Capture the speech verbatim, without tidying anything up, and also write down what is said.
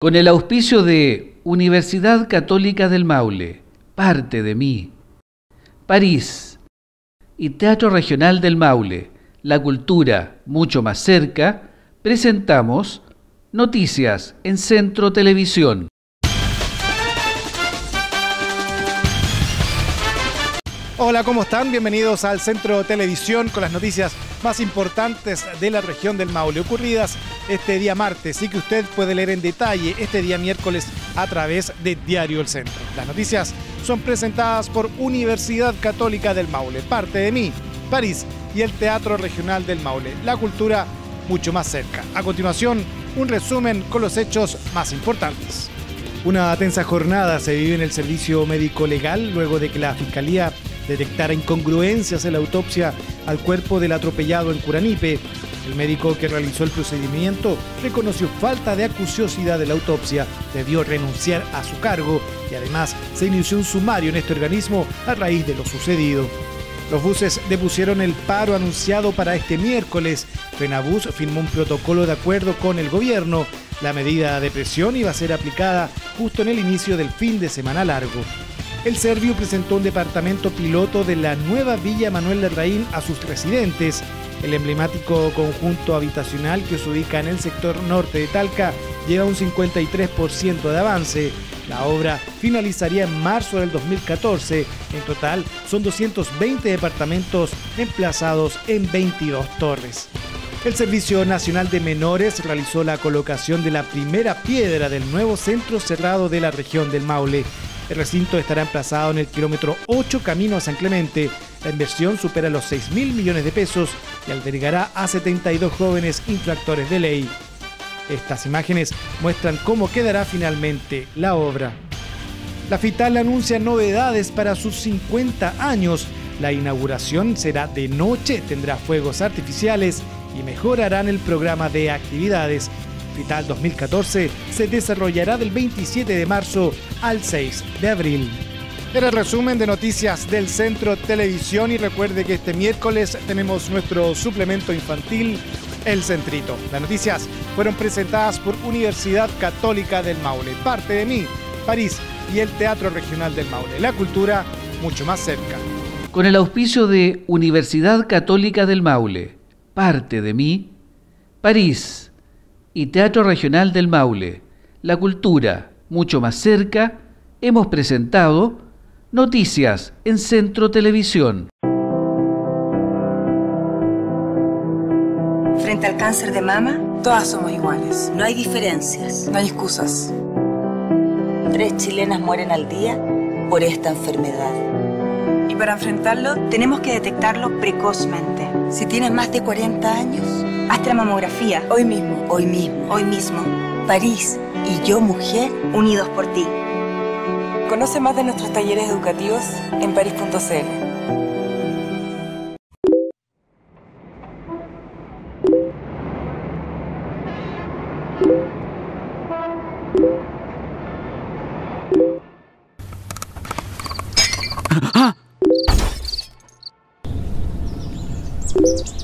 Con el auspicio de Universidad Católica del Maule, Parte de mí, París y Teatro Regional del Maule, La Cultura mucho más cerca, presentamos Noticias en Centro Televisión. Hola, ¿cómo están? Bienvenidos al Centro Televisión con las noticias más importantes de la región del Maule, ocurridas este día martes y que usted puede leer en detalle este día miércoles a través de Diario El Centro. Las noticias son presentadas por Universidad Católica del Maule, Parte de mí, París y el Teatro Regional del Maule, La Cultura mucho más cerca. A continuación, un resumen con los hechos más importantes. Una tensa jornada se vive en el servicio médico legal luego de que la Fiscalía detectara incongruencias en la autopsia al cuerpo del atropellado en Curanipe. El médico que realizó el procedimiento reconoció falta de acuciosidad de la autopsia, debió renunciar a su cargo y además se inició un sumario en este organismo a raíz de lo sucedido. Los buses depusieron el paro anunciado para este miércoles. FENABUS firmó un protocolo de acuerdo con el gobierno. La medida de presión iba a ser aplicada justo en el inicio del fin de semana largo. El Serviu presentó un departamento piloto de la nueva Villa Manuel Larraín a sus residentes. El emblemático conjunto habitacional que se ubica en el sector norte de Talca lleva un cincuenta y tres por ciento de avance. La obra finalizaría en marzo del dos mil catorce. En total son doscientos veinte departamentos emplazados en veintidós torres. El Servicio Nacional de Menores realizó la colocación de la primera piedra del nuevo centro cerrado de la región del Maule. El recinto estará emplazado en el kilómetro ocho camino a San Clemente. La inversión supera los seis mil millones de pesos y albergará a setenta y dos jóvenes infractores de ley. Estas imágenes muestran cómo quedará finalmente la obra. La FITAL anuncia novedades para sus cincuenta años. La inauguración será de noche, tendrá fuegos artificiales y mejorarán el programa de actividades. FITAL dos mil catorce se desarrollará del veintisiete de marzo al seis de abril. Era el resumen de noticias del Centro Televisión y recuerde que este miércoles tenemos nuestro suplemento infantil, El Centrito. Las noticias fueron presentadas por Universidad Católica del Maule, Parte de mí, París y el Teatro Regional del Maule, La Cultura mucho más cerca. Con el auspicio de Universidad Católica del Maule, Parte de mí, París y Teatro Regional del Maule, La Cultura mucho más cerca, hemos presentado Noticias en Centro Televisión. Frente al cáncer de mama, todas somos iguales. no hay diferencias. No hay excusas. Tres chilenas mueren al día por esta enfermedad. Y para enfrentarlo, Tenemos que detectarlo precozmente. Si tienes más de cuarenta años, hazte la mamografía. hoy mismo. Hoy mismo. Hoy mismo. París y yo, mujer, unidos por ti. Conoce más de nuestros talleres educativos en parís punto c l. ¡Ah!